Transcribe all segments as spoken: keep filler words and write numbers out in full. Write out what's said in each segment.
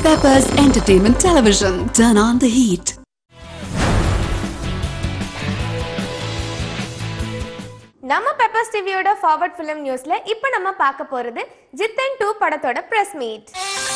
Peppers Entertainment Television. Turn on the heat. நம்ம Peppers டிவியோட forward film நியூஸ்ல இப்போ நம்ம பார்க்க போறது ஜித்தன் டூ படத்தோட பிரஸ் மீட்.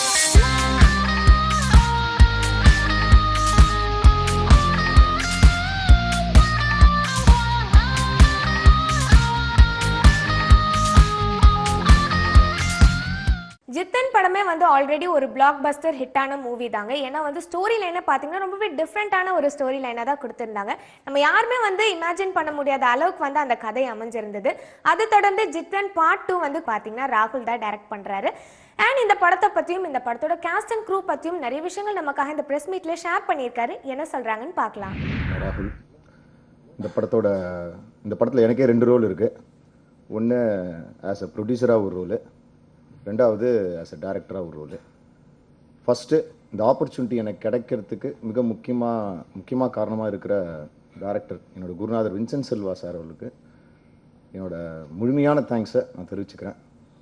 ஜித்தன் படமே வந்து ஆல்ரெடி ஒரு பிளாக் பஸ்டர் ஹிட்டான மூவி தாங்க. ஏன்னா வந்து ஸ்டோரி லைனை பார்த்தீங்கன்னா ரொம்பவே டிஃப்ரெண்ட்டான ஒரு ஸ்டோரி லைனாக தான் கொடுத்துருந்தாங்க. நம்ம யாருமே வந்து இமேஜின் பண்ண முடியாத அளவுக்கு வந்து அந்த கதை அமைஞ்சிருந்தது. அதை தொடர்ந்து ஜித்தன் பார்ட் டூ வந்து பார்த்தீங்கன்னா ராகுல் தான் டைரக்ட் பண்ணுறாரு. அண்ட் இந்த படத்தை பற்றியும் இந்த படத்தோட கேஸ்ட் அண்ட் க்ரூ பற்றியும் நிறைய விஷயங்கள் நமக்காக இந்த ப்ரெஸ் மீட்ல ஷேர் பண்ணியிருக்காரு. என்ன சொல்கிறாங்கன்னு பார்க்கலாம். ராகுல், இந்த படத்தோட இந்த படத்தில் எனக்கே ரெண்டு ரோல் இருக்குது. ஒன்று ஆஸ் அ ப்ரொடியூசராக ஒரு ரோலு, ரெண்டாவது ஆஸ் அ டைரக்டராக ஒரு ரோலு. ஃபஸ்ட்டு இந்த ஆப்பர்ச்சுனிட்டி எனக்கு கிடைக்கிறதுக்கு மிக முக்கியமாக முக்கியமாக காரணமாக இருக்கிற டைரக்டர் என்னோடய குருநாதர் வின்சென்ட் செல்வா சார் அவர்களுக்கு என்னோட முழுமையான தேங்க்ஸை நான் தெரிவிச்சுக்கிறேன்.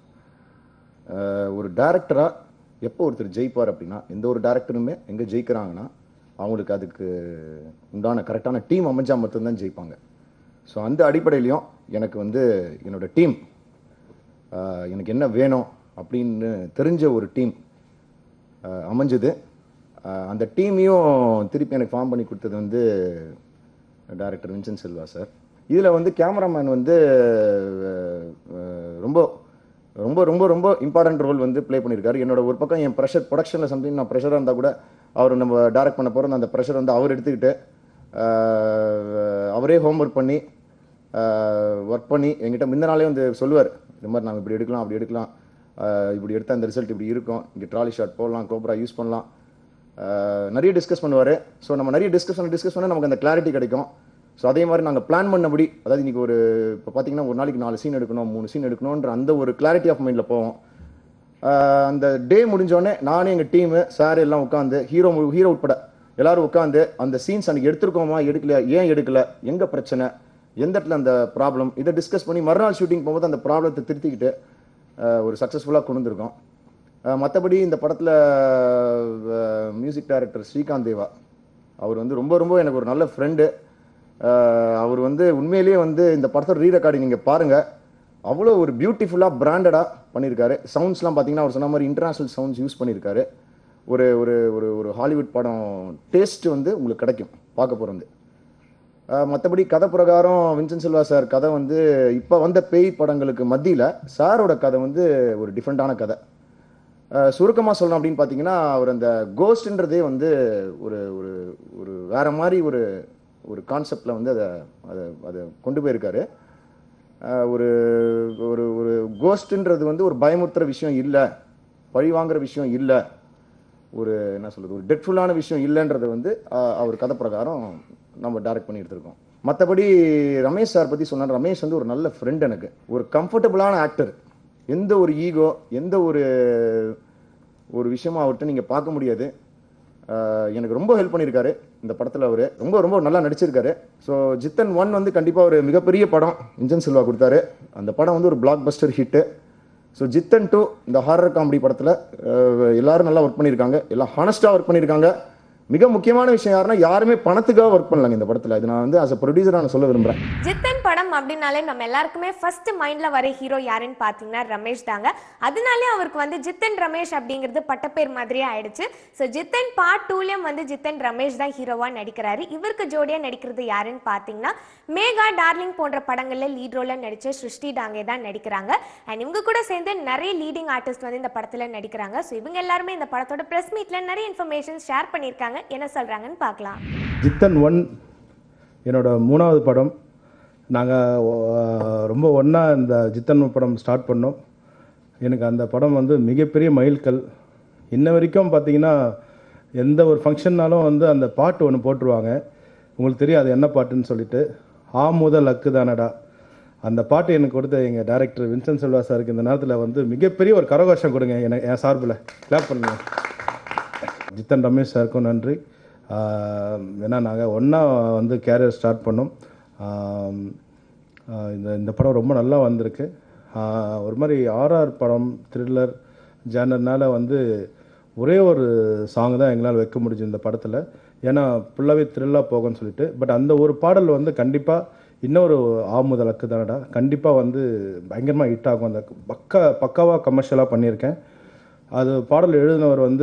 ஒரு டைரக்டராக எப்போ ஒருத்தர் ஜெயிப்பார் அப்படின்னா, எந்த ஒரு டைரக்டருமே எங்கே ஜெயிக்கிறாங்கன்னா அவங்களுக்கு அதுக்கு உண்டான கரெக்டான டீம் அமைஞ்சால் மட்டும்தான் ஜெயிப்பாங்க. ஸோ அந்த அடிப்படையிலையும் எனக்கு வந்து என்னோடய டீம் எனக்கு என்ன வேணும் அப்படின்னு தெரிஞ்ச ஒரு டீம் அமைஞ்சது. அந்த டீமையும் திருப்பி எனக்கு ஃபார்ம் பண்ணி கொடுத்தது வந்து டைரக்டர் வின்சென்ட் செல்வா சார். இதில் வந்து கேமராமேன் வந்து ரொம்ப ரொம்ப ரொம்ப ரொம்ப இம்பார்ட்டன்ட் ரோல் வந்து ப்ளே பண்ணியிருக்காரு. என்னோட ஒரு பக்கம் என் ப்ரெஷர் ப்ரொடக்ஷனில் சம்திங் நான் ப்ரெஷராக இருந்தால் கூட அவர் நம்ம டைரக்ட் பண்ண போகிறோம், அந்த ப்ரெஷர் வந்து அவர் எடுத்துக்கிட்டு அவரே ஹோம்ஒர்க் பண்ணி ஒர்க் பண்ணி எங்கிட்ட முந்த நாளே வந்து சொல்லுவார், இந்த மாதிரி நாங்கள் இப்படி எடுக்கலாம் அப்படி எடுக்கலாம், இப்படி எடுத்தால் அந்த ரிசல்ட் இப்படி இருக்கும், இங்கே ட்ராலி ஷாட் போடலாம், கோப்ரா யூஸ் பண்ணலாம், நிறைய டிஸ்கஸ் பண்ணுவார். ஸோ நம்ம நிறைய டிஸ்கஸ் பண்ண டிஸ்கஸ் பண்ணால் நமக்கு அந்த கிளாரிட்டி கிடைக்கும். ஸோ அதே மாதிரி நாங்கள் பிளான் பண்ணபடி, அதாவது இன்றைக்கி ஒரு இப்போ பார்த்தீங்கன்னா ஒரு நாளைக்கு நாலு சீன் எடுக்கணும், மூணு சீன் எடுக்கணுன்ற அந்த ஒரு கிளாரிட்டி ஆஃப் மைண்டில் போவோம். அந்த டே முடிஞ்சோடனே நானே எங்கள் டீமு சார் எல்லாம் உட்காந்து ஹீரோ ஹீரோ உட்பட எல்லோரும் உட்காந்து அந்த சீன்ஸ் அன்றைக்கி எடுத்துருக்கோமா எடுக்கலையா, ஏன் எடுக்கலை, எங்கே பிரச்சனை, எந்த இடத்துல அந்த ப்ராப்ளம், இதை டிஸ்கஸ் பண்ணி மறுநாள் ஷூட்டிங் போகும்போது அந்த ப்ராப்ளத்தை திருத்திக்கிட்டு ஒரு சக்ஸஸ்ஃபுல்லாக கொண்டு வந்திருக்கோம். மற்றபடி இந்த படத்தில் மியூசிக் டைரக்டர் ஸ்ரீகாந்த் தேவா அவர் வந்து ரொம்ப ரொம்ப எனக்கு ஒரு நல்ல ஃப்ரெண்டு. அவர் வந்து உண்மையிலேயே வந்து இந்த படத்தோட ரீ ரெக்கார்டிங் நீங்கள் பாருங்கள், அவ்வளோ ஒரு பியூட்டிஃபுல்லாக பிராண்டடாக பண்ணியிருக்காரு. சவுண்ட்ஸ்லாம் பார்த்தீங்கன்னா அவர் சொன்ன மாதிரி இன்டர்நேஷ்னல் சவுண்ட்ஸ் யூஸ் பண்ணியிருக்காரு. ஒரு ஒரு ஒரு ஹாலிவுட் படம் டேஸ்ட் வந்து உங்களுக்கு கிடைக்கும் பார்க்க போகிறது. மற்றபடி கதை பிரகாரம் வின்சென்ட் செல்வா சார் கதை வந்து இப்போ வந்த பேய் படங்களுக்கு மத்தியில் சாரோட கதை வந்து ஒரு டிஃப்ரெண்ட்டான கதை. சுருக்கமாக சொல்லணும் அப்படின்னு பார்த்தீங்கன்னா, அவர் அந்த கோஸ்ட்ன்றதே வந்து ஒரு ஒரு ஒரு வேறு மாதிரி ஒரு ஒரு கான்செப்டில் வந்து அதை அதை அதை கொண்டு போயிருக்காரு. ஒரு ஒரு ஒரு கோஸ்ட்ன்றது வந்து ஒரு பயமுறுத்துகிற விஷயம் இல்லை, பழி வாங்குகிற விஷயம் இல்லை, ஒரு என்ன சொல்கிறது ஒரு டெட்ஃபுல்லான விஷயம் இல்லைன்றது வந்து அவர் கதை பிரகாரம் நம்ம டைரக்ட் பண்ணி எடுத்திருக்கோம். மற்றபடி ரமேஷ் சார் பற்றி சொன்னார். ரமேஷ் வந்து ஒரு நல்ல ஃப்ரெண்ட், எனக்கு ஒரு கம்ஃபர்டபுளான ஆக்டர். எந்த ஒரு ஈகோ, எந்த ஒரு ஒரு விஷயமும் அவர்கிட்ட நீங்கள் பார்க்க முடியாது. எனக்கு ரொம்ப ஹெல்ப் பண்ணியிருக்காரு இந்த படத்தில். அவர் ரொம்ப ரொம்ப நல்லா நடிச்சிருக்காரு. ஸோ ஜித்தன் ஒன் வந்து கண்டிப்பாக ஒரு மிகப்பெரிய படம் வின்சென்ட் செல்வா கொடுத்தாரு. அந்த படம் வந்து ஒரு blockbuster hit. So Jithan two இந்த ஹாரர் காமெடி படத்தில் எல்லாரும் நல்லா ஒர்க் பண்ணியிருக்காங்க, எல்லாம் ஹானஸ்டாக ஒர்க் பண்ணியிருக்காங்க. மிக முக்கியமான விஷயம் யாருன்னா, யாருமே பணத்துக்காக ஒர்க் பண்ணலாங்க இந்த படத்தில். இது நான் வந்து ஆஸ் அ ப்ரொடியூசராக நான் சொல்ல விரும்புகிறேன். ஜித்தன் படம் அப்படின்னாலே நம்ம எல்லாருக்குமே ஃபர்ஸ்ட் மைண்டில் வர ஹீரோ யாருன்னு பார்த்தீங்கன்னா ரமேஷ் தாங்க. அதனாலே அவருக்கு வந்து ஜித்தன் ரமேஷ் அப்படிங்கிறது பட்டப்பேர் மாதிரியே ஆயிடுச்சு. ஸோ ஜித்தன் பார்ட் டூலையும் வந்து ஜித்தன் ரமேஷ் தான் ஹீரோவாக நடிக்கிறாரு. இவருக்கு ஜோடியாக நடிக்கிறது யாருன்னு பார்த்தீங்கன்னா, மேகா டார்லிங் போன்ற படங்களில் லீட் ரோலாக நடித்த சிருஷ்டி டாங்கே தான் நடிக்கிறாங்க. அண்ட் இவங்க கூட சேர்ந்து நிறைய லீடிங் ஆர்டிஸ்ட் வந்து இந்த படத்தில் நடிக்கிறாங்க. ஸோ இவங்க எல்லாருமே இந்த படத்தோட ப்ரெஸ் மீட்டில் நிறைய இன்ஃபர்மேஷன் ஷேர் பண்ணியிருக்காங்க. என்ன சொல்றாங்கன்னு பார்க்கலாம். ஜித்தன் ஒன் என்னோட மூணாவது படம். நாங்கள் ரொம்ப ஒன்றா இந்த ஜித்தன் படம் ஸ்டார்ட் பண்ணோம். எனக்கு அந்த படம் வந்து மிகப்பெரிய மைல்கல். இன்ன வரைக்கும் பார்த்தீங்கன்னா எந்த ஒரு ஃபங்க்ஷன்னாலும் வந்து அந்த பாட்டு ஒன்று போட்டுருவாங்க. உங்களுக்கு தெரியும் அது என்ன பாட்டுன்னு சொல்லிட்டு, ஆ முதல் அக்கு தானடா. அந்த பாட்டு எனக்கு கொடுத்த எங்கள் டைரக்டர் வின்சென்ட் செல்வா சாருக்கு இந்த நேரத்தில் வந்து மிகப்பெரிய ஒரு கரகோஷம் கொடுங்க எனக்கு என் சார்பில். கிளாப் பண்ணுங்க. ஜித்தன் ரமேஷ் சாருக்கும் நன்றி. ஏன்னா நாங்கள் ஒன்றா வந்து கேரியர் ஸ்டார்ட் பண்ணோம். இந்த இந்த படம் ரொம்ப நல்லா வந்திருக்கு. ஒரு மாதிரி ஆர்ஆர் படம் த்ரில்லர் ஜானர்னால வந்து ஒரே ஒரு சாங் தான் எங்களால் வைக்க முடிஞ்சு இந்த படத்தில். ஏன்னா ஃபுல்லாகவே த்ரில்லாக போகும்னு சொல்லிட்டு. பட் அந்த ஒரு பாடல் வந்து கண்டிப்பாக இன்னொரு ஆமுதலக்கு தானடா கண்டிப்பாக வந்து பயங்கரமாக ஹிட் ஆகும். அந்த பக்கா பக்காவாக கமர்ஷியலாக பண்ணியிருக்கேன். அது பாடல் எழுதினவர் வந்து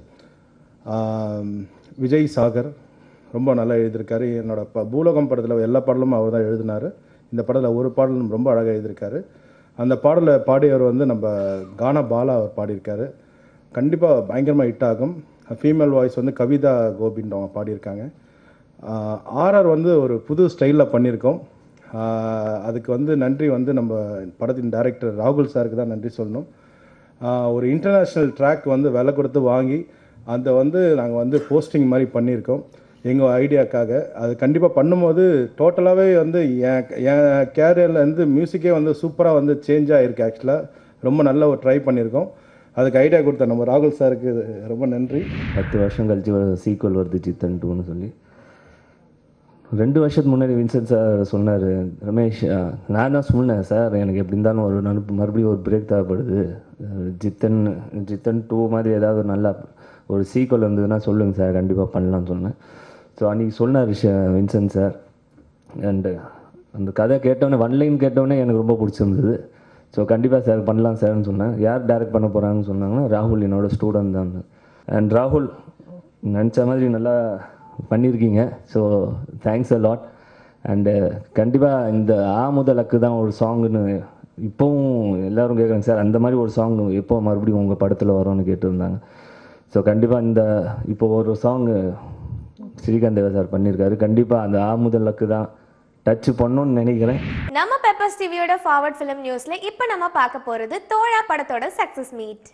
விஜய் சாகர், ரொம்ப நல்லா எழுதியிருக்காரு. என்னோட ப பூலோகம் படத்தில் எல்லா பாடலும் அவர் தான் எழுதினார். இந்த படத்தில் ஒரு பாடலும் ரொம்ப அழகாக எழுதியிருக்காரு. அந்த பாடலை பாடியவர் வந்து நம்ம கானா பாலா அவர் பாடியிருக்காரு. கண்டிப்பாக பயங்கரமாக ஹிட் ஆகும். ஃபீமேல் வாய்ஸ் வந்து கவிதா கோபின்றவங்க பாடியிருக்காங்க. ஆர்ஆர் வந்து ஒரு புது ஸ்டைலில் பண்ணியிருக்கோம். அதுக்கு வந்து நன்றி வந்து நம்ம படத்தின் டைரக்டர் ராகுல் சாருக்கு தான் நன்றி சொல்லணும். ஒரு இன்டர்நேஷ்னல் ட்ராக் வந்து விலை கொடுத்து வாங்கி அதை வந்து நாங்கள் வந்து போஸ்டிங் மாதிரி பண்ணியிருக்கோம் எங்கள் ஐடியாக்காக. அது கண்டிப்பாக பண்ணும்போது டோட்டலாகவே வந்து என் என் கேரியர்லேருந்து மியூசிக்கே வந்து சூப்பராக வந்து சேஞ்ச் ஆகிருக்கு. ஆக்சுவலாக ரொம்ப நல்ல ஒரு ட்ரை பண்ணியிருக்கோம். அதுக்கு ஐடியா கொடுத்த நம்ம ராகுல் சாருக்கு ரொம்ப நன்றி. பத்து வருஷம் கழிச்சு ஒரு சீக்வல் வருது ஜித்தன் டூன்னு சொல்லி. ரெண்டு வருஷத்துக்கு முன்னாடி வின்சென்ட் சார் சொன்னார், ரமேஷ் நான் தான் சொன்னேன் சார் எனக்கு எப்படி இருந்தாலும் ஒரு நடுப்பு மறுபடியும் ஒரு பிரேக் தேவைப்படுது, ஜித்தன் ஜித்தன் டூ மாதிரி ஏதாவது ஒரு நல்லா ஒரு சீக்வல் இருந்ததுன்னா சொல்லுங்கள் சார் கண்டிப்பாக பண்ணலான்னு சொன்னேன். ஸோ அன்றைக்கி சொன்னார் வின்சென்ட் சார். அண்டு அந்த கதை கேட்டோடனே ஒன் லைன் கேட்டோடனே எனக்கு ரொம்ப பிடிச்சிருந்தது. ஸோ கண்டிப்பாக சார் பண்ணலாம் சார்னு சொன்னேன். யார் டைரக்ட் பண்ண போகிறாங்கன்னு சொன்னாங்கன்னா ராகுல் என்னோடய ஸ்டூடெண்ட் தான். அண்ட் ராகுல் நினச்ச மாதிரி நல்லா பண்ணியிருக்கீங்க. So thanks a lot. And கண்டிப்பாக இந்த ஆ முதலக்கு தான் ஒரு சாங்குன்னு இப்போவும் எல்லோரும் கேட்குறாங்க சார் அந்த மாதிரி ஒரு சாங் எப்போ மறுபடியும் உங்கள் படத்தில் வரும்னு கேட்டுருந்தாங்க. ஸோ கண்டிப்பாக இந்த இப்போ ஒரு சாங்கு ஸ்ரீகாந்த் தேவா சார் பண்ணியிருக்காரு. கண்டிப்பாக அந்த ஆ முதலக்கு தான் டச் பண்ணணும்னு நினைக்கிறேன். நம்ம பெப்பர்ஸ் டிவியோட ஃபார்வர்ட் ஃபிலிம் நியூஸ்ல இப்போ நம்ம பார்க்க போகிறது தோழா படத்தோட சக்ஸஸ் மீட்.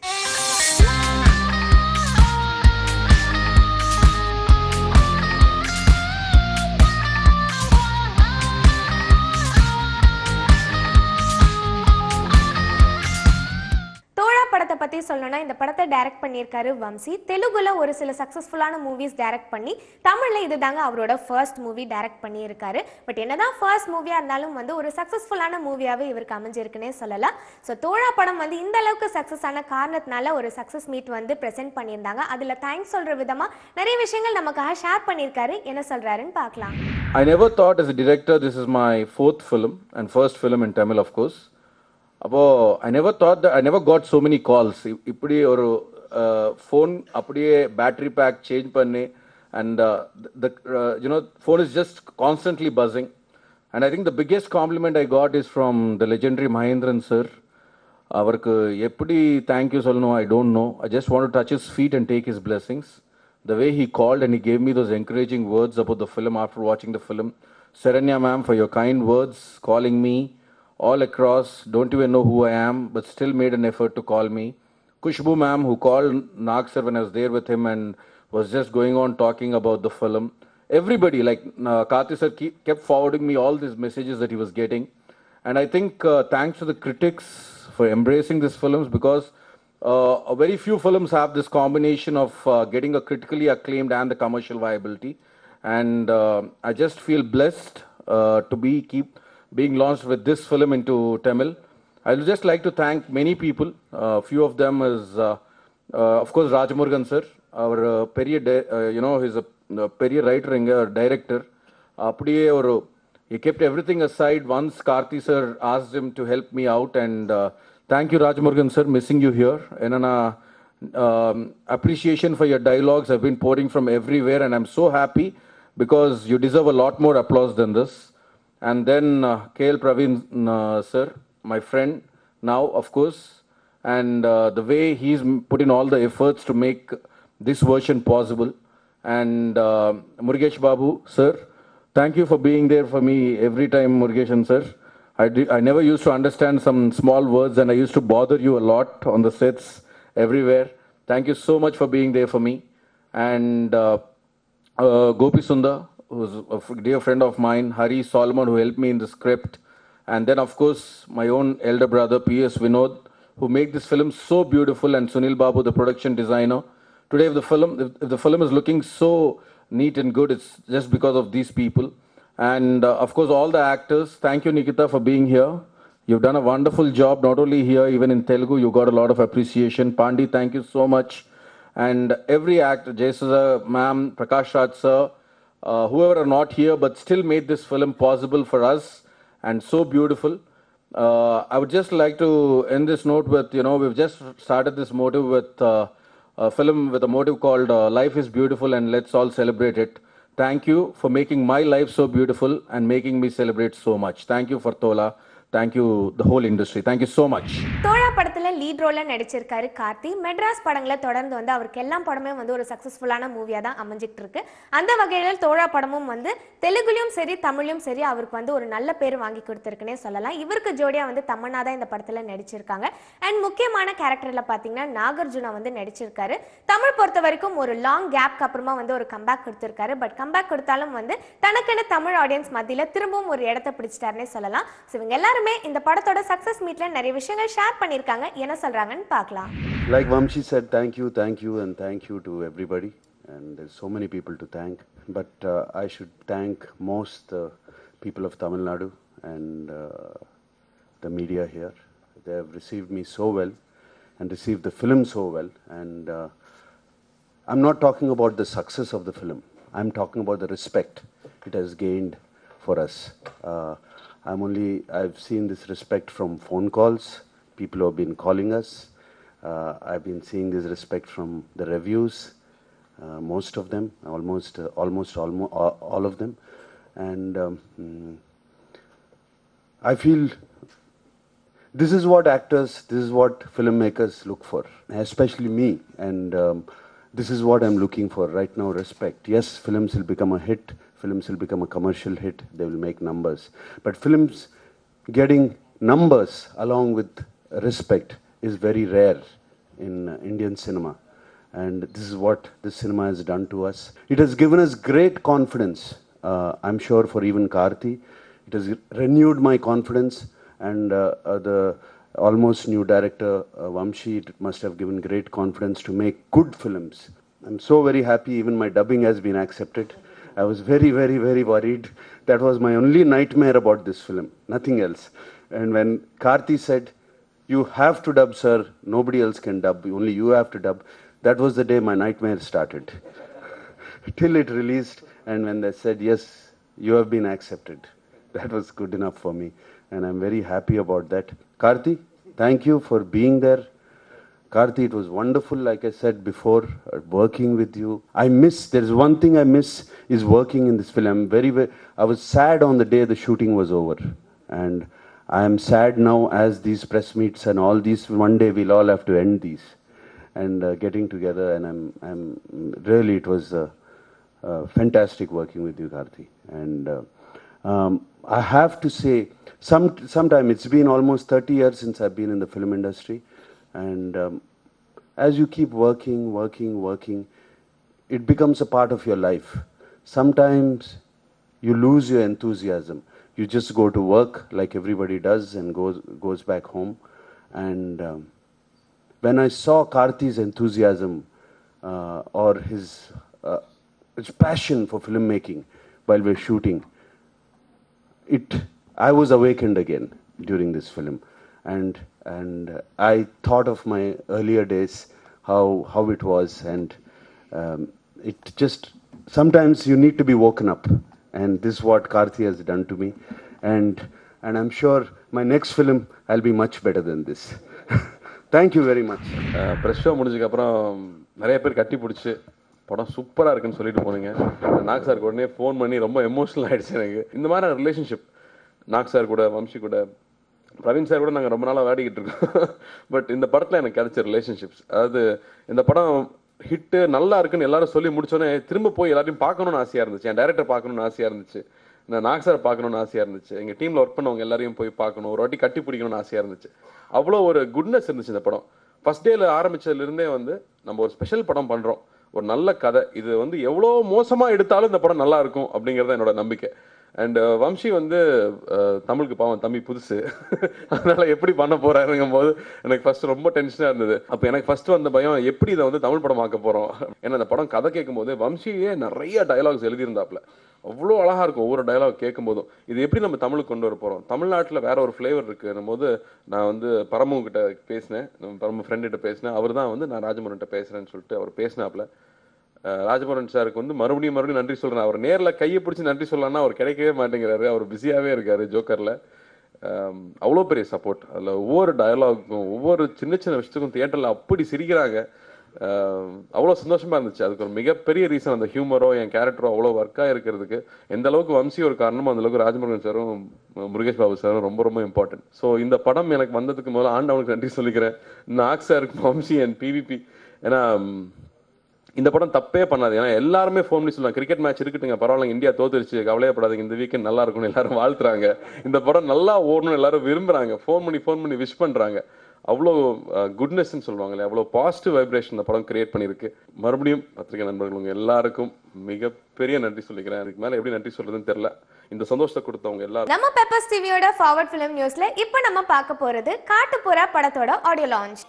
படத்தை பற்றி சொல்லணும்னா இந்த படத்தை டைரக்ட் பண்ணியிருக்காரு வம்சி. தெலுங்குல ஒரு சில சக்ஸஸ்ஃபுல்லான மூவிஸ் டைரக்ட் பண்ணி தமிழில் இது தாங்க அவரோட ஃபர்ஸ்ட் மூவி டைரக்ட் பண்ணியிருக்காரு. பட் என்னதான் ஃபர்ஸ்ட் மூவியாக இருந்தாலும் வந்து ஒரு சக்ஸஸ்ஃபுல்லான மூவியாகவே இவருக்கு அமைஞ்சிருக்குன்னே சொல்லலாம். ஸோ தோழா படம் வந்து இந்த அளவுக்கு சக்ஸஸ் ஆன காரணத்தினால ஒரு சக்ஸஸ் மீட் வந்து ப்ரெசென்ட் பண்ணியிருந்தாங்க. அதில் தேங்க்ஸ் சொல்கிற விதமாக நிறைய விஷயங்கள் நமக்காக ஷேர் பண்ணியிருக்காரு. என்ன சொல்கிறாருன்னு பார்க்கலாம். I never thought as a director this is my fourth film and first film in Tamil of course. அப்போ I never thought that I never got so many calls. இப்படி ஒரு ஃபோன் அப்படியே பேட்டரி பேக் சேஞ்ச் பண்ணி and the you know phone is just constantly buzzing. And I think the biggest compliment I got is from the legendary Mahendran sir. அவருக்கு எப்படி thank you சொல்லணும் I don't know. I just want to touch his feet and take his blessings. The way he called and he gave me those encouraging words about the film after watching the film. Saranya ma'am, for your kind words, calling me all across, don't even know who I am, but still made an effort to call me. Kushbu ma'am, who called Nag sir when I was there with him and was just going on talking about the film. Everybody, like uh, Karthi sir keep, kept forwarding me all these messages that he was getting. And I think uh, thanks to the critics for embracing these films, because uh, very few films have this combination of uh, getting a critically acclaimed and the commercial viability. And uh, I just feel blessed uh, to be keep being launched with this film into Tamil. I would just like to thank many people. A uh, few of them is, uh, uh, of course, Rajmurugan sir, our uh, period, uh, you know, he's a uh, period writer and uh, director. Apdiye oru, he kept everything aside once Karthi sir asked him to help me out. And uh, thank you, Rajmurugan sir, missing you here. And uh, um, appreciation for your dialogues have been pouring from everywhere, and I'm so happy because you deserve a lot more applause than this. And then uh, K L Praveen uh, sir, my friend now of course, and uh, the way he's put in all the efforts to make this version possible. And uh, Murugesh Babu sir, thank you for being there for me every time, Murugeshan sir. I, did, I never used to understand some small words and I used to bother you a lot on the sets everywhere. Thank you so much for being there for me. And uh, uh, Gopi Sundar, who's a dear friend of mine, Hari Solomon, who helped me in the script, and then of course my own elder brother P S Vinod, who made this film so beautiful, and Sunil Babu, the production designer. Today if the film if, if the film is looking so neat and good, it's just because of these people. And uh, of course all the actors, thank you Nikita for being here. You've done a wonderful job, not only here, even in Telugu you got a lot of appreciation. Pandi, thank you so much. And every actor, Jayasudha ma'am, Prakash Raj sir, uh, whoever are not here but still made this film possible for us and so beautiful. Uh, I would just like to end this note with, you know, we've just started this motive with uh, a film with a motive called uh, Life is Beautiful and Let's All Celebrate It. Thank you for making my life so beautiful and making me celebrate so much. Thank you for Tola. Thank you, the whole industry. Thank you so much. தோழா படத்துல lead ரோல்ல நடிச்சிருக்காரு கார்த்தி. மெட்ராஸ் படங்களை தொடர்ந்து வந்து அவருக்கு எல்லா படமே வந்து ஒரு சக்சஸ்ஃபுல்லான மூவியா தான் அமைஞ்சிட்டு இருக்கு. அந்த வகையில் தோழா படமும் வந்து தெலுங்குலயும் சரி தமிழ்லயும் சரி அவருக்கு வந்து ஒரு நல்ல பேர் வாங்கி கொடுத்திருக்குனே சொல்லலாம். இவருக்கு ஜோடியா வந்து தமன்னா தான் இந்த படத்துல நடிச்சிருக்காங்க. அண்ட் முக்கியமான கேரக்டர்ல பாத்தீங்கன்னா நாகார்ஜுனா வந்து நடிச்சிருக்காரு. தமிழ் பொறுத்த வரைக்கும் ஒரு லாங் கேப்க்கு அப்புறமா வந்து ஒரு கம்பேக் கொடுத்திருக்காரு. பட் கம்பேக் கொடுத்தாலும் வந்து தனக்கென தமிழ் ஆடியன்ஸ் மத்தியில திரும்பவும் ஒரு இடத்தை பிடிச்சிட்டாருன்னே சொல்லலாம். ஸோ இவங்க எல்லாரும் இந்த படத்தோட சக்சஸ் மீட்ல நிறைய விஷயங்கள் ஷேர் பண்ணிருக்காங்க. என்ன சொல்றாங்கன்னு பார்க்கலாம். Like Vamshi said, thank you, thank you, and thank you to everybody. And there's so many people to thank. But uh, I should thank most the people of Tamil Nadu and uh, the media here. They have received me so well and received the film so well. And uh, I'm not talking about the success of the film. I'm talking about the respect it has gained for us. Uh, I'm only, I've seen this respect from phone calls, people who have been calling us. Uh, I've been seeing this respect from the reviews, uh, most of them, almost, uh, almost, almost all, all of them. And um, mm, I feel this is what actors, this is what filmmakers look for, especially me. And um, this is what I'm looking for right now, respect. Yes, films will become a hit. Films will become a commercial hit, they will make numbers. But films getting numbers along with respect is very rare in uh, Indian cinema. And this is what this cinema has done to us. It has given us great confidence, uh, I'm sure for even Karthi. It has renewed my confidence, and uh, uh, the almost new director, uh, Vamshi, it must have given great confidence to make good films. I'm so very happy, even my dubbing has been accepted. I was very, very, very worried. That was my only nightmare about this film, nothing else. And when Karthi said, you have to dub, sir, nobody else can dub, only you have to dub, that was the day my nightmare started. Till it released, and when they said, yes, you have been accepted, that was good enough for me. And I'm very happy about that. Karthi, thank you for being there. Karthi, it was wonderful, like I said before, uh, working with you. I miss, there's one thing I miss, is working in this film. I'm very, very, I was sad on the day the shooting was over. And I am sad now as these press meets and all these, one day we'll all have to end these. And uh, getting together, and I'm, I'm, really, it was uh, uh, fantastic working with you, Karthi. And uh, um, I have to say, some, sometime, it's been almost thirty years since I've been in the film industry. And um, as you keep working, working, working, it becomes a part of your life. Sometimes you lose your enthusiasm. You just go to work like everybody does and goes, goes back home. And um, when I saw Karthi's enthusiasm uh, or his, uh, his passion for filmmaking while we're shooting, it, I was awakened again during this film. And and I thought of my earlier days, how how it was, and um, it just, sometimes you need to be woken up, and this is what Karthi has done to me, and and I'm sure my next film I'll be much better than this. Thank you very much. Press show முடிஞ்சதுக்கு அப்புறம் நிறைய பேர் கட்டி பிடிச்சி படம் சூப்பராக இருக்குன்னு சொல்லிட்டு போனீங்க. நாக் சாருக்கு உடனே ஃபோன் பண்ணி ரொம்ப எமோஷனல் ஆகிடுச்சு எனக்கு. இந்த மாதிரி ரிலேஷன்ஷிப் நாக் சார் கூட, வம்சி கூட, பிரவீன் சார் கூட நாங்கள் ரொம்ப நாளாக விளையாடிக்கிட்டு இருக்கோம். பட் இந்த படத்தில் எனக்கு கிடைச்ச ரிலேஷன்ஷிப்ஸ், அதாவது இந்த படம் ஹிட்டு நல்லா இருக்குன்னு எல்லாரும் சொல்லி முடிச்சோன்னே திரும்ப போய் எல்லாரையும் பார்க்கணுன்னு ஆசையாக இருந்துச்சு. என் டைரக்டர் பார்க்கணுன்னு ஆசையாக இருந்துச்சு, நான் நாக் சார் பார்க்கணுன்னு ஆசையாக இருந்துச்சு, எங்கள் டீமில் ஒர்க் பண்ணவங்க எல்லாரையும் போய் பார்க்கணும், ஒரு வாட்டி கட்டி பிடிக்கணும்னு ஆசையாக இருந்துச்சு. அவ்வளோ ஒரு குட்னஸ் இருந்துச்சு இந்த படம். ஃபர்ஸ்ட் டேல ஆரம்பிச்சதுலேருந்தே வந்து நம்ம ஒரு ஸ்பெஷல் படம் பண்ணுறோம், ஒரு நல்ல கதை, இது வந்து எவ்வளோ மோசமாக எடுத்தாலும் இந்த படம் நல்லா இருக்கும் அப்படிங்கிறத என்னோட நம்பிக்கை. அண்ட் வம்சி வந்து தமிழுக்கு பாவம் தம்பி புதுசு, அதனால எப்படி பண்ண போறாருங்கும் போது எனக்கு ஃபர்ஸ்ட் ரொம்ப டென்ஷனாக இருந்தது. அப்போ எனக்கு ஃபர்ஸ்ட் வந்த பயம் எப்படி இதை வந்து தமிழ் படம் ஆக்க போகிறோம். ஏன்னா அந்த படம் கதை கேட்கும் போது வம்சியே நிறைய டயலாக்ஸ் எழுதியிருந்தாப்புல, அவ்வளோ அழகாக இருக்கும் ஒவ்வொரு டயலாக் கேட்கும் போதும். இது எப்படி நம்ம தமிழுக்கு கொண்டு வர போகிறோம், தமிழ்நாட்டில் வேற ஒரு ஃப்ளேவர் இருக்குன்னும் போது நான் வந்து பரமு கிட்ட பேசினேன், பரமு ஃப்ரெண்டுகிட்ட பேசினேன். அவர் தான் வந்து நான் ராஜமுருகன்கிட்ட பேசுகிறேன்னு சொல்லிட்டு அவர் பேசினாப்புல. ராஜமுருகன் சாருக்கு வந்து மறுபடியும் மறுபடியும் நன்றி சொல்கிறேன். அவர் நேரில் கையை பிடிச்சி நன்றி சொல்லலாம்னா அவர் கிடைக்கவே மாட்டேங்கிறாரு, அவர் பிஸியாகவே இருக்கார் ஜோக்கரில். அவ்வளோ பெரிய சப்போர்ட். அதில் ஒவ்வொரு டயலாகும் ஒவ்வொரு சின்ன சின்ன விஷயத்துக்கும் தியேட்டரில் அப்படி சிரிக்கிறாங்க. அவ்வளோ சந்தோஷமாக இருந்துச்சு. அதுக்கு ஒரு மிகப்பெரிய ரீசன் அந்த ஹியூமரோ என் கேரக்டரோ அவ்வளோ ஒர்க்காக இருக்கிறதுக்கு எந்த அளவுக்கு வம்சி ஒரு காரணமோ அந்த அளவுக்கு ராஜமுருகன் சாரும் முருகேஷ் பாபு சாரும் ரொம்ப ரொம்ப இம்பார்ட்டன்ட். ஸோ இந்த படம் எனக்கு வந்ததுக்கு முதல்ல ஆண்டவனுக்கு நன்றி சொல்லிக்கிறேன், நாக் சாருக்கு, வம்சி அண்ட் பிவிபி. ஏன்னா இந்த படம் தப்பே பண்ணாது. ஏன்னா எல்லாருமே ஃபோன் பண்ணி சொல்லுவாங்க கிரிக்கெட் மேட்ச் இருக்கட்டுங்க பரவாயில்ல, இந்தியா தோத்துருச்சு கவலையப்படாதீங்க, இந்த வீக்கெண்ட் நல்லா இருக்கும்னு எல்லாரும் வாழ்த்துறாங்க. இந்த படம் நல்லா ஓடணும்னு எல்லாரும் விரும்புறாங்க, ஃபோன் பண்ணி ஃபோன் பண்ணி விஷ் பண்ணுறாங்க. அவ்வளோ குட்னஸ்ன்னு சொல்லுவாங்களே, அவ்வளோ பாசிட்டிவ் வைப்ரேஷன் இந்த படம் கிரியேட் பண்ணியிருக்கு. மறுபடியும் பத்திரிகை நண்பர்கள் உங்கள் எல்லாருக்கும் மிகப்பெரிய நன்றி சொல்லிக்கிறேன். அதுக்கு மேலே எப்படி நன்றி சொல்றதுன்னு தெரியல. இந்த சந்தோஷத்தை கொடுத்தவங்க எல்லாரும். நம்ம பெப்பர்ஸ் டிவியோட ஃபார்வர்ட் ஃபிலிம் நியூஸ்ல இப்போ நம்ம பார்க்க போறது காட்டுப்புறா படத்தோட ஆடியோ லான்ச்.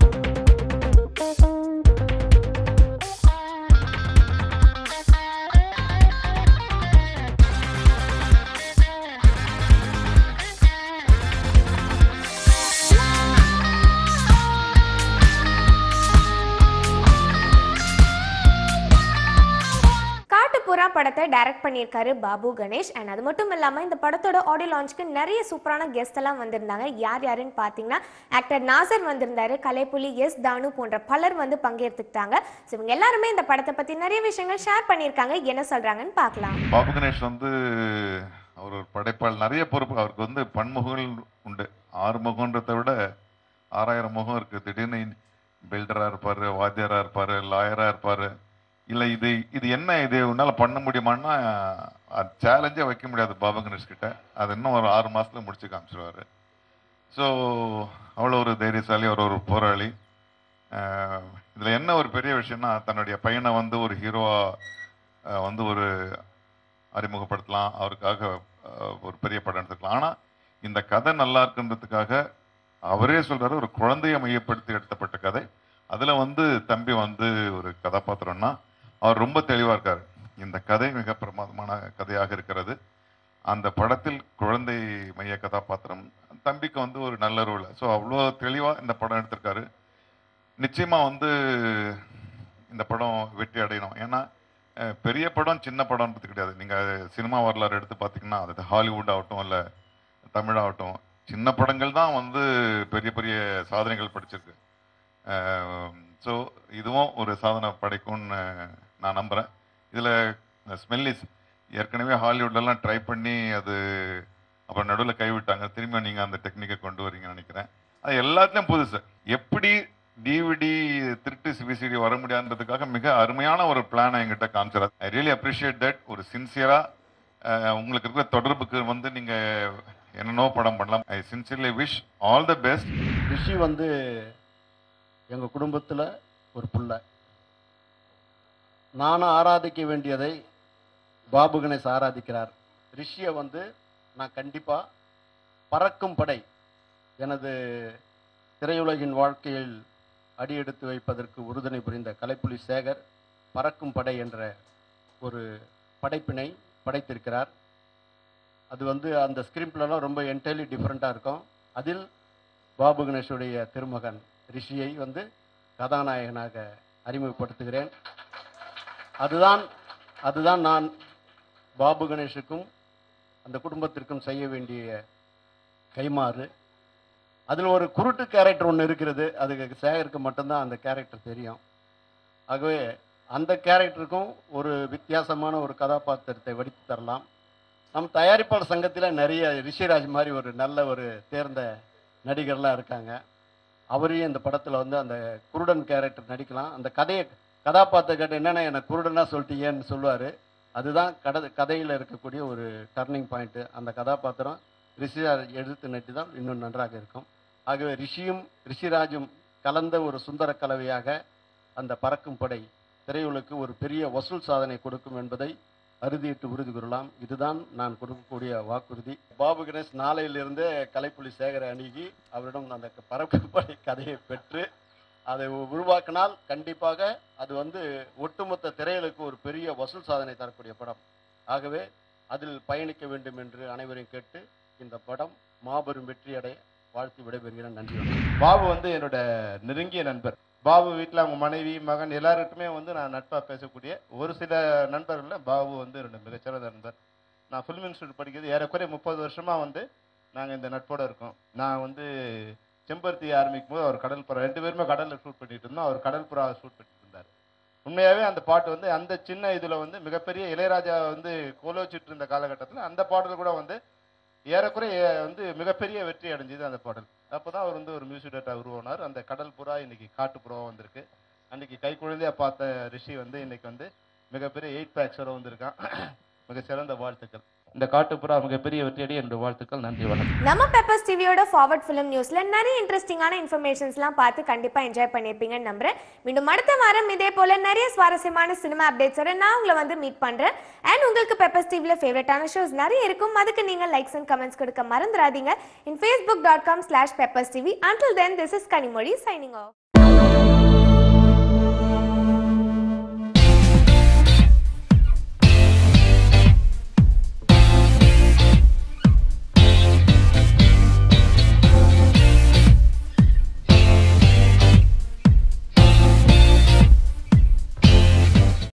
புறா படத்தை டைரக்ட் பண்ணியிருக்காரு பாபு கணேஷ். அண்ட் அது மட்டும் இல்லாமல் இந்த படத்தோட ஆடியோ லான்ச்சுக்கு நிறைய சூப்பரான கெஸ்ட் எல்லாம் வந்திருந்தாங்க. யார் யாருன்னு பார்த்தீங்கன்னா ஆக்டர் நாசர் வந்திருந்தாரு, கலைப்புலி, எஸ் தானு போன்ற பலர் வந்து பங்கேற்றுக்கிட்டாங்க. ஸோ இவங்க எல்லாருமே இந்த படத்தை பற்றி நிறைய விஷயங்கள் ஷேர் பண்ணியிருக்காங்க. என்ன சொல்கிறாங்கன்னு பார்க்கலாம். பாபு கணேஷ் வந்து அவர் ஒரு படைப்பாளர், நிறைய பொறுப்பு அவருக்கு வந்து பன்முகங்கள் உண்டு. ஆறு முகன்றதை விட ஆறாயிரம் முகம் இருக்குது. திடீர்னு பில்டராக இருப்பார், வாத்தியாராக இருப்பார், லாயராக இருப்பார். இல்லை இது இது என்ன இது உன்னால் பண்ண முடியுமான்னா அது சேலஞ்சே வைக்க முடியாது பாபு கணேஷ் கிட்ட. அது இன்னும் ஒரு ஆறு மாதத்துல முடிச்சு காமிச்சிருவார். ஸோ அவ்வளோ ஒரு தைரியசாலி, அவர் ஒரு போராளி. இதில் என்ன ஒரு பெரிய விஷயம்னா தன்னுடைய பையனை வந்து ஒரு ஹீரோவாக வந்து ஒரு அறிமுகப்படுத்தலாம், அவருக்காக ஒரு பெரிய படம் எடுத்துக்கலாம். ஆனால் இந்த கதை நல்லா இருக்குன்றதுக்காக அவரே சொல்கிறாரு ஒரு குழந்தையை மையப்படுத்தி எடுத்தப்பட்ட கதை. அதில் வந்து தம்பி வந்து ஒரு கதாபாத்திரம்னா அவர் ரொம்ப தெளிவாக இருக்கார். இந்த கதை மிக பிரமாதமான கதையாக இருக்கிறது. அந்த படத்தில் குழந்தை மைய கதாபாத்திரம் தம்பிக்கு வந்து ஒரு நல்ல ரோல். ஸோ அவ்வளோ தெளிவாக இந்த படம் எடுத்திருக்காரு. நிச்சயமாக வந்து இந்த படம் வெற்றி அடையணும். ஏன்னா பெரிய படம் சின்ன படம்ன்றது கிடையாது. நீங்கள் சினிமா வரலாறு எடுத்து பார்த்தீங்கன்னா அது ஹாலிவுட் ஆகட்டும் இல்லை தமிழாகட்டும், சின்ன படங்கள் தான் வந்து பெரிய பெரிய சாதனைகள் படிச்சிருக்கு. ஸோ இதுவும் ஒரு சாதனை படைக்கும்னு நான் நம்புகிறேன். இதில் ஸ்மெல்லிஸ் ஏற்கனவே ஹாலிவுட்லலாம் ட்ரை பண்ணி அது அப்புறம் நடுவில் கைவிட்டாங்க. திரும்ப நீங்கள் அந்த டெக்னிக்கை கொண்டு வரீங்கன்னு நினைக்கிறேன். அது எல்லாத்துலேயும் புதுசு. எப்படி டிவிடி திருட்டு சிபிசிடி வர முடியாதுன்றதுக்காக மிக அருமையான ஒரு பிளானை எங்கிட்ட காமிச்சார். I really appreciate that. ஒரு சின்சியராக உங்களுக்கு இருக்கிற தொடர்புக்கு வந்து நீங்கள் என்னென்னோ படம் பண்ணலாம். I sincerely wish all the best. Rishi வந்து எங்கள் குடும்பத்தில் ஒரு பிள்ளை. நானும் ஆராதிக்க வேண்டியதை பாபு கணேஷ் ஆராதிக்கிறார். ரிஷியை வந்து நான் கண்டிப்பாக பறக்கும் படை, எனது திரையுலகின் வாழ்க்கையில் அடியெடுத்து வைப்பதற்கு உறுதுணை புரிந்த கலைப்புலி சேகர் பறக்கும் படை என்ற ஒரு படைப்பினை படைத்திருக்கிறார். அது வந்து அந்த ஸ்கிரிப்ட்லலாம் ரொம்ப என்டையர்லி டிஃப்ரெண்ட்டாக இருக்கும். அதில் பாபு கணேஷுடைய திருமகன் ரிஷியை வந்து கதாநாயகனாக அறிமுகப்படுத்துகிறேன். அதுதான் அதுதான் நான் பாபு கணேஷுக்கும் அந்த குடும்பத்திற்கும் செய்ய வேண்டிய கைமாறு. அதில் ஒரு குருட்டு கேரக்டர் ஒன்று இருக்கிறது, அதுக்கு சேகருக்கு மட்டும்தான் அந்த கேரக்டர் தெரியும். ஆகவே அந்த கேரக்டருக்கும் ஒரு வித்தியாசமான ஒரு கதாபாத்திரத்தை வடித்து தரலாம். நம் தயாரிப்பாளர் சங்கத்தில் நிறைய ரிஷிராஜ் மாதிரி ஒரு நல்ல ஒரு தேர்ந்த நடிகர்லாம் இருக்காங்க. அவரையும் இந்த படத்தில் வந்து அந்த குருடன் கேரக்டர் நடிக்கலாம். அந்த கதையை கதாபாத்திரம் கேட்ட என்னென்ன எனக்கு குருடனாக சொல்லிட்டீங்கன்னு சொல்லுவார். அதுதான் கட கதையில் இருக்கக்கூடிய ஒரு டர்னிங் பாயிண்ட்டு. அந்த கதாபாத்திரம் ரிஷிராஜ் எடுத்து நட்டி தான் இன்னும் நன்றாக இருக்கும். ஆகவே ரிஷியும் ரிஷிராஜும் கலந்த ஒரு சுந்தர கலவையாக அந்த பறக்கும் படை திரையுலகுக்கு ஒரு பெரிய வசூல் சாதனை கொடுக்கும் என்பதை அறுதியிட்டு உறுதி கூறலாம். இதுதான் நான் கொடுக்கக்கூடிய வாக்குறுதி. பாபு கணேஷ் நாளையிலிருந்தே கலைப்புலி சேகரை அணுகி அவரிடம் அந்த பறக்கப்படை கதையை பெற்று அதை உருவாக்கினால் கண்டிப்பாக அது வந்து ஒட்டுமொத்த திரையுலகுக்கு ஒரு பெரிய வசூல் சாதனை தரக்கூடிய படம். ஆகவே அதில் பயணிக்க வேண்டும் என்று அனைவரையும் கேட்டு இந்த படம் மாபெரும் வெற்றியடைய வாழ்த்து விடைபெறுகிறேன். நன்றி. பாபு வந்து என்னோட நெருங்கிய நண்பர். பாபு வீட்டில் அவங்க மனைவி மகன் எல்லாருக்குமே வந்து நான் நட்பாக பேசக்கூடிய ஒரு சில நண்பர்களில் பாபு வந்து என்னோட மிகச்சிறந்த நண்பர். நான் ஃபிலிம் இன்ஸ்டியூட் படிக்கிறது ஏறக்குறைய முப்பது வருஷமாக வந்து நாங்கள் இந்த நட்போடு இருக்கோம். நான் வந்து செம்பருத்தி ஆரம்பிக்கும் போது அவர் கடல் புறா ரெண்டு பேருமே கடலில் ஷூட் பண்ணிட்டு இருந்தோம். அவர் கடல் புறா ஷூட் பண்ணிட்டு இருந்தார். உண்மையாகவே அந்த பாட்டு வந்து அந்த சின்ன இதில் வந்து மிகப்பெரிய இளையராஜா வந்து கோலோச்சிட்டு இருந்த காலகட்டத்தில் அந்த பாடல் கூட வந்து ஏறக்குறைய வந்து மிகப்பெரிய வெற்றி அடைஞ்சது அந்த பாடல். அப்போ தான் அவர் வந்து ஒரு மியூசிக் டேரக்டர் உருவானார். அந்த கடல் புறா இன்னைக்கு காட்டு புறாவாக வந்திருக்கு. அன்னைக்கு கை குழந்தையாக பார்த்த ரிஷி வந்து இன்னைக்கு வந்து மிகப்பெரிய எயிட் பேக்ஸோட வந்திருக்கான். மிக சிறந்த வாழ்த்துக்கள். இந்த காட்டுப்புறா மிகப்பெரிய வெற்றியடைய என்னோட வாழ்த்துக்கள். நன்றி, வணக்கம். நம்ம பெப்பர்ஸ் டிவியோட ஃபார்வர்ட் ஃபிலிம் நியூஸ்ல நிறைய இன்ட்ரெஸ்டிங்கான இன்ஃபர்மேஷன்ஸ்லாம் பார்த்து கண்டிப்பா என்ஜாய் பண்ணியிருப்பீங்கன்னு நம்புறேன். மீண்டும் அடுத்த வாரம் இதே போல நிறைய சுவாரஸ்யமான சினிமா அப்டேட்ஸோட நான் உங்களை வந்து மீட் பண்றேன். அண்ட் உங்களுக்கு பெப்பர்ஸ் டிவில ஃபேவரட்டான ஷோஸ் நிறைய இருக்கும். அதுக்கு நீங்க லைக்ஸ் அண்ட் கமெண்ட்ஸ் கொடுக்க மறந்துடாதீங்க. In Facebook dot com slash Peppers TV. Until then this is Kanimozhi signing of.